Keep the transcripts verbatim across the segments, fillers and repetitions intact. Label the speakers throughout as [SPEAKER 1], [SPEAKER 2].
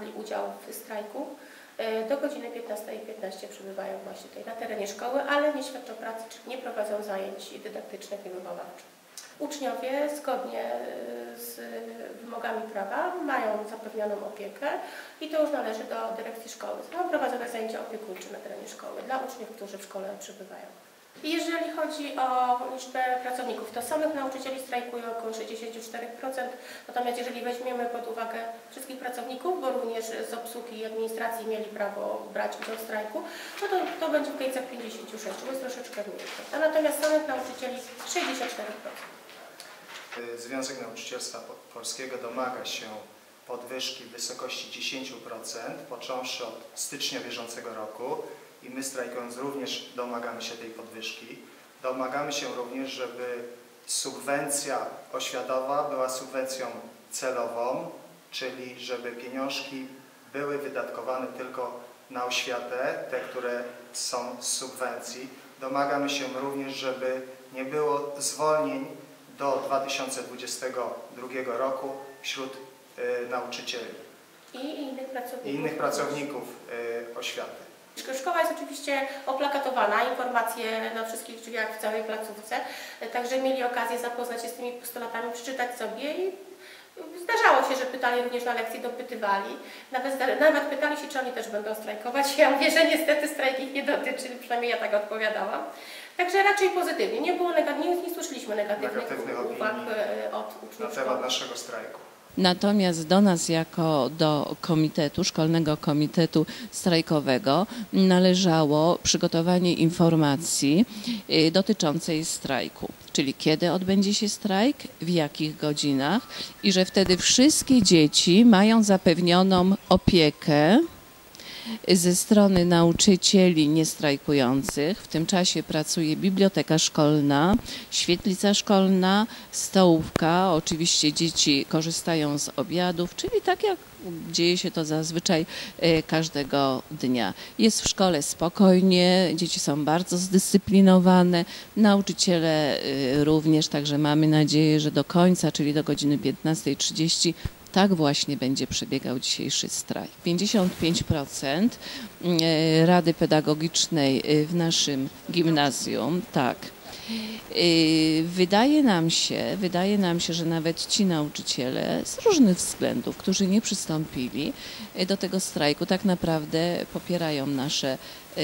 [SPEAKER 1] brali udział w strajku. Do godziny piętnastej piętnaście przebywają właśnie tutaj na terenie szkoły, ale nie świadczą pracy, czyli nie prowadzą zajęć dydaktycznych i wychowawczych. Uczniowie zgodnie z wymogami prawa mają zapewnioną opiekę i to już należy do dyrekcji szkoły. Są prowadzone zajęcia opiekuńcze na terenie szkoły dla uczniów, którzy w szkole przebywają. I jeżeli chodzi o liczbę pracowników, to samych nauczycieli strajkuje około sześćdziesiąt cztery procent, natomiast jeżeli weźmiemy pod uwagę wszystkich pracowników, bo również z obsługi i administracji mieli prawo brać udział w strajku, no to, to będzie w okolicach pięćdziesiąt sześć, to jest troszeczkę mniej. A natomiast samych nauczycieli sześćdziesiąt cztery procent.
[SPEAKER 2] Związek Nauczycielstwa Polskiego domaga się podwyżki w wysokości dziesięć procent, począwszy od stycznia bieżącego roku. I my, strajkując, również domagamy się tej podwyżki. Domagamy się również, żeby subwencja oświatowa była subwencją celową, czyli żeby pieniążki były wydatkowane tylko na oświatę, te, które są z subwencji. Domagamy się również, żeby nie było zwolnień do dwa tysiące dwudziestego drugiego roku wśród y, nauczycieli
[SPEAKER 1] i innych pracowników,
[SPEAKER 2] I innych pracowników y, oświaty.
[SPEAKER 1] Szkoła jest oczywiście oplakatowana, informacje na wszystkich drzwiach w całej placówce, także mieli okazję zapoznać się z tymi postulatami, przeczytać sobie i zdarzało się, że pytali również na lekcji, dopytywali. Nawet, nawet pytali się, czy oni też będą strajkować. Ja mówię, że niestety strajk ich nie dotyczy, przynajmniej ja tak odpowiadałam. Także raczej pozytywnie. Nie było negatywnych, nie, nie słyszeliśmy negatywnych, negatywnych uwag od uczniów
[SPEAKER 2] na temat naszego strajku.
[SPEAKER 3] Natomiast do nas jako do komitetu, szkolnego komitetu strajkowego należało przygotowanie informacji dotyczącej strajku, czyli kiedy odbędzie się strajk, w jakich godzinach i że wtedy wszystkie dzieci mają zapewnioną opiekę ze strony nauczycieli niestrajkujących. W tym czasie pracuje biblioteka szkolna, świetlica szkolna, stołówka. Oczywiście dzieci korzystają z obiadów, czyli tak jak dzieje się to zazwyczaj każdego dnia. Jest w szkole spokojnie, dzieci są bardzo zdyscyplinowane, nauczyciele również, także mamy nadzieję, że do końca, czyli do godziny piętnastej trzydzieści, tak właśnie będzie przebiegał dzisiejszy strajk. pięćdziesiąt pięć procent Rady Pedagogicznej w naszym gimnazjum, tak. Wydaje nam się, wydaje nam się, że nawet ci nauczyciele z różnych względów, którzy nie przystąpili do tego strajku, tak naprawdę popierają nasze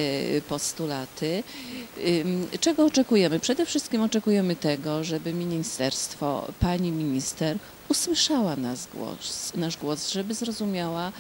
[SPEAKER 3] postulaty. Czego oczekujemy? Przede wszystkim oczekujemy tego, żeby ministerstwo, pani minister usłyszała nas głos, nasz głos, żeby zrozumiała,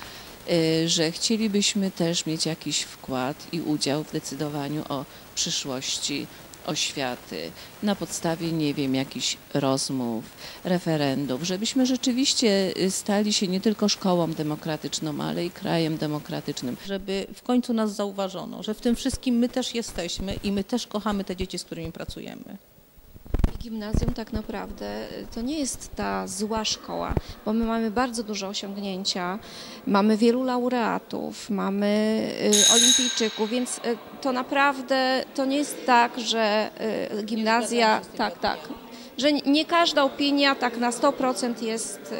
[SPEAKER 3] że chcielibyśmy też mieć jakiś wkład i udział w decydowaniu o przyszłości oświaty na podstawie, nie wiem, jakichś rozmów, referendów, żebyśmy rzeczywiście stali się nie tylko szkołą demokratyczną, ale i krajem demokratycznym.
[SPEAKER 4] Żeby w końcu nas zauważono, że w tym wszystkim my też jesteśmy i my też kochamy te dzieci, z którymi pracujemy.
[SPEAKER 5] Gimnazjum tak naprawdę to nie jest ta zła szkoła, bo my mamy bardzo duże osiągnięcia, mamy wielu laureatów, mamy olimpijczyków, więc to naprawdę to nie jest tak, że gimnazja, tak, tak, że nie każda opinia tak na sto procent jest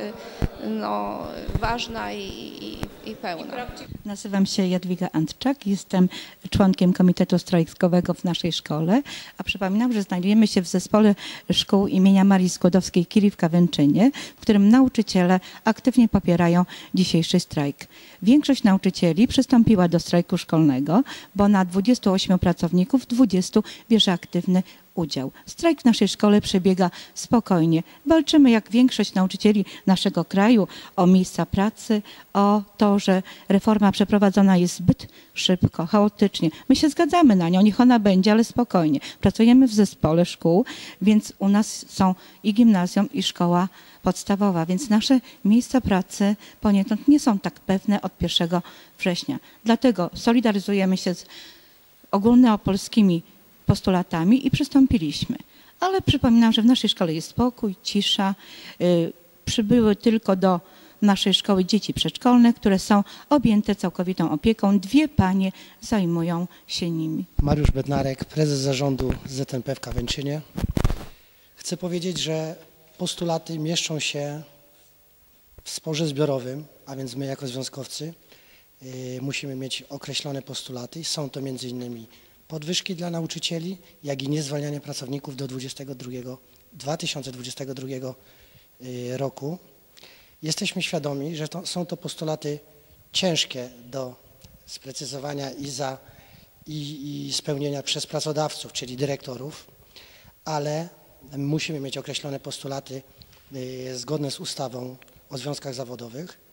[SPEAKER 5] no, ważna i, i, i pełna.
[SPEAKER 6] Nazywam się Jadwiga Antczak, jestem członkiem Komitetu Strajkowego w naszej szkole, a przypominam, że znajdujemy się w zespole szkół imienia Marii Skłodowskiej-Curie w Kawęczynie, w którym nauczyciele aktywnie popierają dzisiejszy strajk. Większość nauczycieli przystąpiła do strajku szkolnego, bo na dwudziestu ośmiu pracowników dwudziestu bierze aktywny udział. Strajk w naszej szkole przebiega spokojnie. Walczymy jak większość nauczycieli naszego kraju o miejsca pracy, o to, że reforma przeprowadzona jest zbyt szybko, chaotycznie. My się zgadzamy na nią, niech ona będzie, ale spokojnie. Pracujemy w zespole szkół, więc u nas są i gimnazjum, i szkoła podstawowa, więc nasze miejsca pracy poniekąd nie są tak pewne od pierwszego września. Dlatego solidaryzujemy się z ogólnopolskimi postulatami i przystąpiliśmy. Ale przypominam, że w naszej szkole jest spokój, cisza. Yy, przybyły tylko do naszej szkoły dzieci przedszkolne, które są objęte całkowitą opieką. Dwie panie zajmują się nimi.
[SPEAKER 7] Mariusz Bednarek, prezes zarządu Z N P w Kawęczynie. Chcę powiedzieć, że postulaty mieszczą się w sporze zbiorowym, a więc my jako związkowcy y, musimy mieć określone postulaty. Są to między innymi podwyżki dla nauczycieli, jak i niezwalnianie pracowników do dwa tysiące dwudziestego drugiego y, roku. Jesteśmy świadomi, że to, są to postulaty ciężkie do sprecyzowania i, za, i, i spełnienia przez pracodawców, czyli dyrektorów, ale musimy mieć określone postulaty y, zgodne z ustawą o związkach zawodowych.